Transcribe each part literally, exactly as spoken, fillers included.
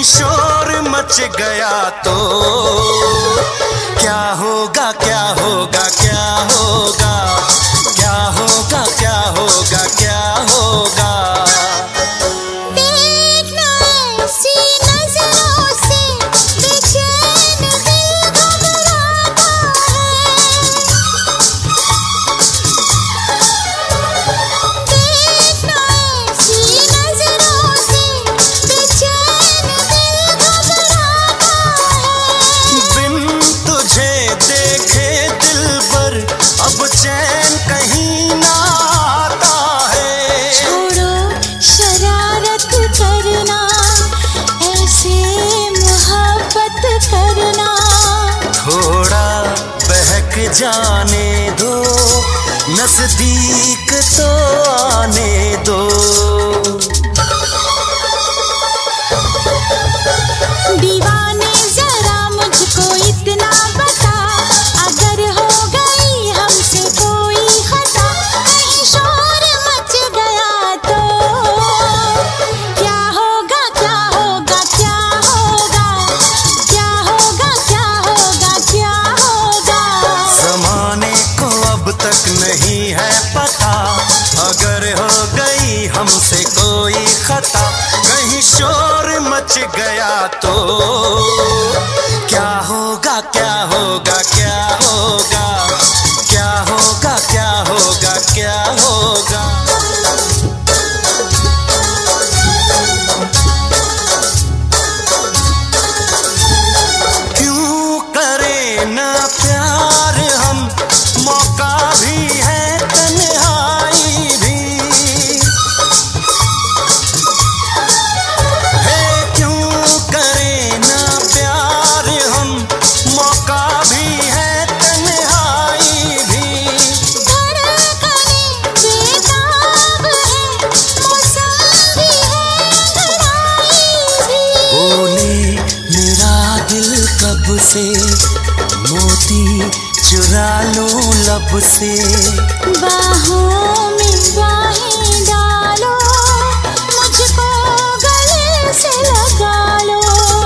शोर मच गया तो क्या होगा क्या होगा क्या होगा क्या होगा क्या होगा क्या होगा। देखना ऐसी नजरों से बेचैन दिल घबराता है। देखना ऐसी नजरों से बेचैन दिल घबराता है। बिन तुझे देखे दिलबर अब चैन कहीं ना आता है। छोड़ो शरारत करना, ऐसे मोहब्बत करना। थोड़ा बहक जाने दो, नजदीक तो आने दो। दीवाने जरा मुझको इतना बता, अगर हो गई हमसे कोई खता, कहीं शोर मच गया तो क्या होगा क्या होगा क्या होगा क्या होगा क्या होगा क्या होगा। जमाने को अब तक नहीं है पता, अगर हो गई हमसे कोई खता, कहीं शोर मच गया तो क्या होगा क्या होगा क्या होगा क्या होगा क्या होगा क्या होगा। क्यों करें ना प्यार हम, मौका भी है तन्हाई भी है। क्यों करें ना प्यार हम, मौका भी है तन्हाई भी। धड़कनें बेताब है, मौसम भी है अंगड़ाई भी। बोले मेरा दिल कब से, मोती चुरा लूं लब से। बाहों में बाहें डालो, मुझको गले से लगा लो।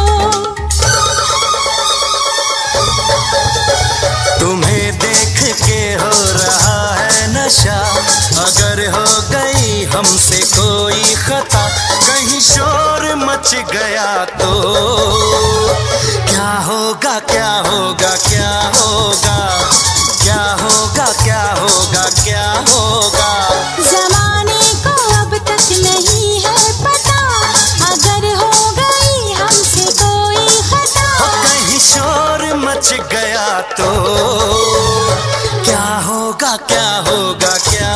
तुम्हें देख के हो रहा है नशा, अगर हो गई हमसे कोई खता, कहीं शोर मच गया तो क्या होगा क्या होगा क्या होगा क्या होगा क्या होगा क्या होगा। जमाने को अब तक नहीं है पता, अगर हो गई हमसे कोई खता, कहीं शोर मच गया तो क्या होगा क्या होगा क्या